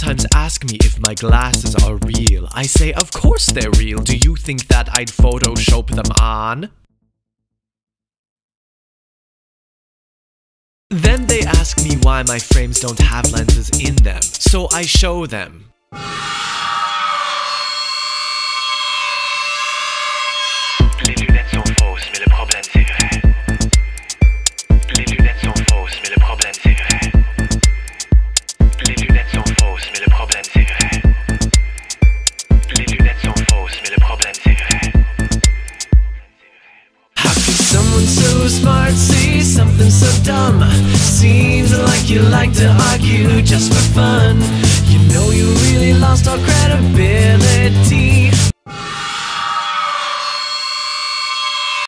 sometimes ask me if my glasses are real. I say, of course they're real. Do you think that I'd Photoshop them on? Then they ask me why my frames don't have lenses in them. So I show them. Les lunettes sont fausses, mais le problème c'est vrai. Les lunettes sont fausses, mais le problème c'est vrai. Les lunettes sont fausses, mais le problème c'est vrai. Les lunettes sont fausses, mais le problème c'est vrai. How could someone so smart say something so dumb? Seems like you like to argue just for fun. You know you really lost all credibility.